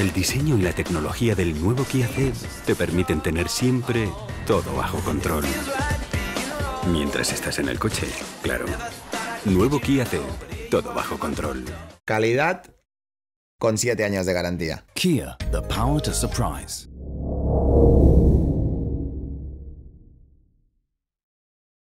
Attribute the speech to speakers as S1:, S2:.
S1: El diseño y la tecnología del nuevo Kia Ceed te permiten tener siempre todo bajo control. Mientras estás en el coche, claro. Nuevo Kia Ceed, todo bajo control.
S2: Calidad con 7 años de garantía.
S3: Kia, the power to surprise.